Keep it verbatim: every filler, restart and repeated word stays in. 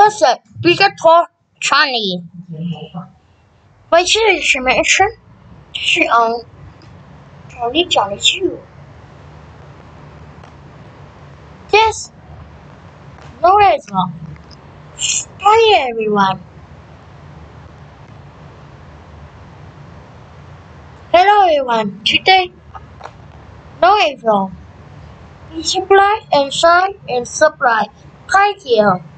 Listen, we can talk Chinese. 喂，这是什么声？这是嗯，找你讲的句。Yes, no answer. Hi everyone. Hello everyone. Today, no answer. Be supply and shine and supply. Thank you.